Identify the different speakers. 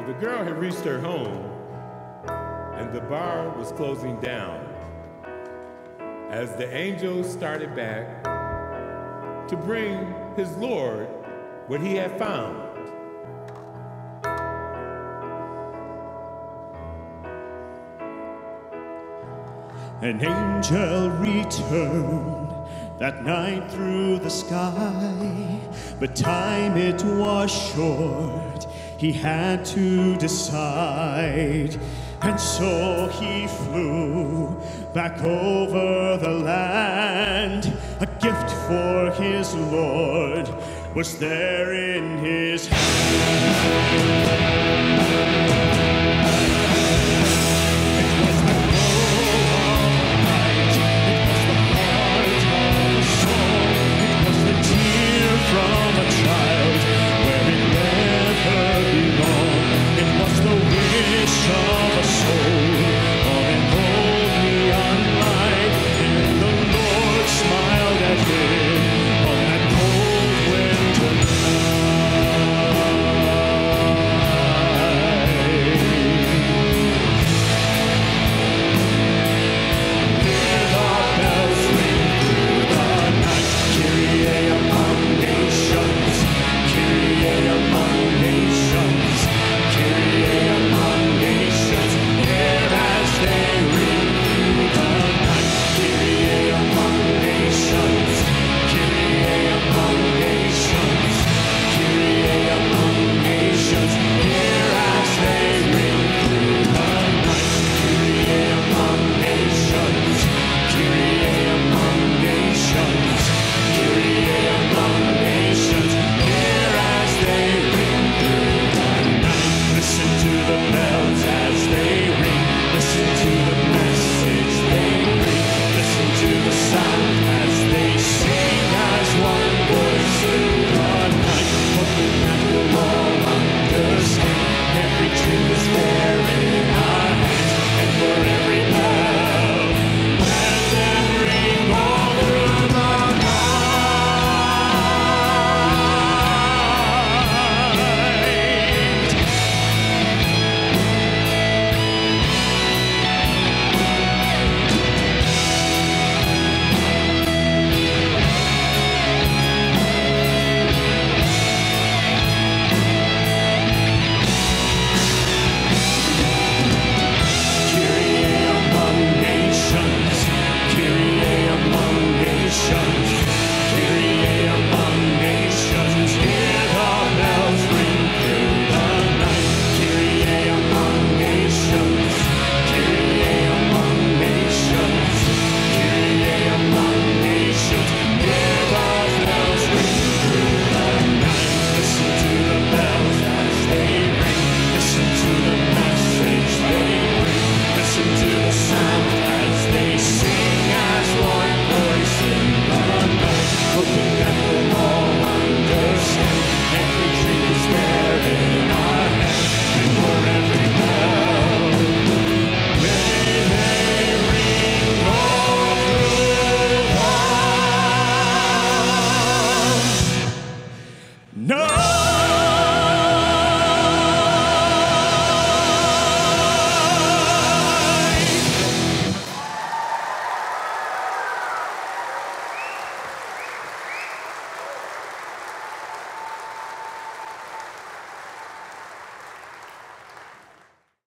Speaker 1: The girl had reached her home, and the bar was closing down as the angel started back to bring his Lord what he had found.
Speaker 2: An angel returned that night through the sky, but time it was short, he had to decide. And so he flew back over the land. A gift for his Lord was there in his hand.